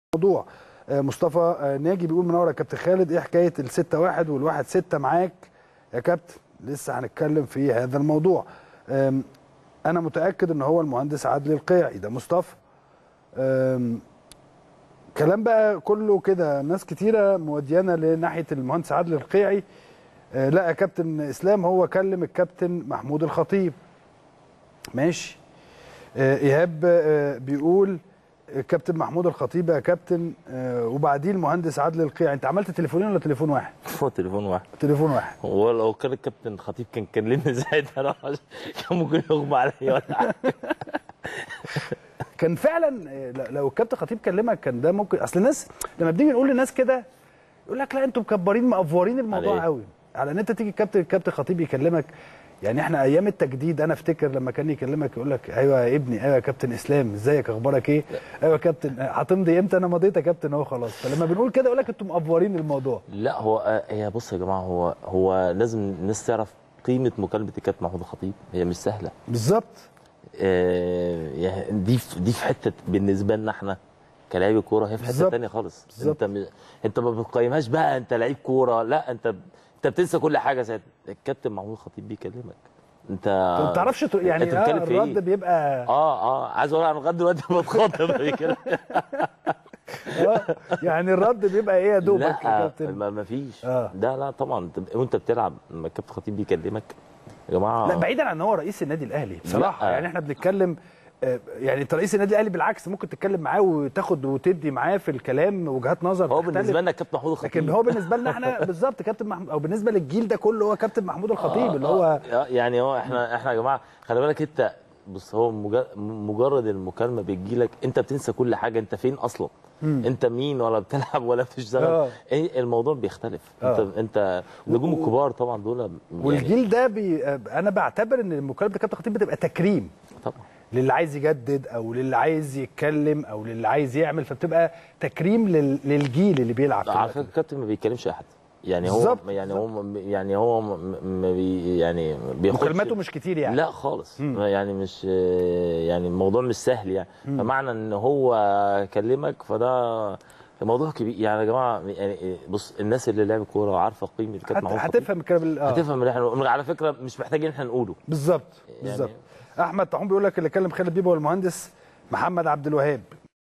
موضوع مصطفى ناجي بيقول منور يا كابتن خالد، ايه حكايه ال6-1 وال1-6 معاك يا كابتن؟ لسه هنتكلم في هذا الموضوع. انا متاكد ان هو المهندس عادل القيعي ده مصطفى. كلام بقى كله كده، ناس كتيره موديانا لناحيه المهندس عادل القيعي. لا يا كابتن اسلام، هو كلم الكابتن محمود الخطيب. ماشي. ايهاب بيقول كابتن محمود الخطيب يا كابتن، وبعدين المهندس عادل القيعي. انت عملت تليفونين ولا تليفون واحد؟ هو تليفون واحد. تليفون واحد. هو لو كان الكابتن الخطيب كان كلمني ساعتها كان ممكن يغمى عليا ولا حاجه. كان فعلا لو الكابتن خطيب كلمك كان ده ممكن. اصل الناس لما بنيجي نقول لناس كده يقول لك لا انتوا مكبرين مقفورين الموضوع قوي على ان انت تيجي الكابتن خطيب يكلمك. يعني احنا ايام التجديد انا افتكر لما كان يكلمك يقول لك ايوه يا ابني، ايوه يا كابتن اسلام، ازيك، اخبارك ايه؟ ايوه يا كابتن، هتمضي امتى؟ انا مضيت يا كابتن اهو خلاص. فلما بنقول كده يقول لك انتوا مقفورين الموضوع. لا هي بص يا جماعه، هو لازم الناس تعرف قيمه مكالمه الكابتن محمود الخطيب، هي مش سهله. بالظبط. يعني دي في حته بالنسبه لنا احنا كلاعبي كوره، هي في حته ثانيه خالص. انت ما بتقيمهاش بقى انت لعيب كوره، لا انت بتنسى كل حاجه ساعه الكابتن محمود الخطيب بيكلمك. انت ما بتعرفش يعني الرد بيبقى عايز اقول انا لغايه دلوقتي بتخاطب كده. يعني الرد بيبقى ايه يا دوبك يا كابتن؟ ما فيش. لا طبعا وانت بتلعب لما الكابتن خطيب بيكلمك يا جماعه. لا بعيدا عن ان هو رئيس النادي الاهلي بصراحه، يعني احنا بنتكلم يعني انت رئيس النادي الاهلي بالعكس ممكن تتكلم معاه وتاخد وتدي معاه في الكلام، وجهات نظر هو بالنسبه لنا كابتن محمود الخطيب، لكن هو بالنسبه لنا احنا بالظبط كابتن محمود، او بالنسبه للجيل ده كله هو كابتن محمود الخطيب اللي هو يعني هو احنا يا جماعه خلي بالك انت. بص، هو مجرد المكالمه بتجيلك انت بتنسى كل حاجه، انت فين اصلا؟ انت مين؟ ولا بتلعب ولا بتشتغل؟ الموضوع بيختلف. انت النجوم الكبار طبعا دول يعني والجيل ده انا بعتبر ان مكالمه الكابتن خطيب بتبقى تكريم طبعا للي عايز يجدد او للي عايز يتكلم او للي عايز يعمل، فبتبقى تكريم للجيل اللي بيلعب. على فكره الكابتن ما بيتكلمش اي حد، يعني هو هو ما بياخدش مكالماته مش كتير يعني. لا خالص. يعني مش يعني الموضوع مش سهل يعني. فمعنى ان هو كلمك فده موضوع كبير يعني يا جماعه. يعني بص، الناس اللي لعبت كوره وعارفه قيمه الكابتن محمود هتفهم الكلام هتفهم اللي احنا على فكره مش محتاجين احنا نقوله. بالظبط. احمد طاحون بيقول لك اللي كلم خالد بيبو والمهندس محمد عبد الوهاب.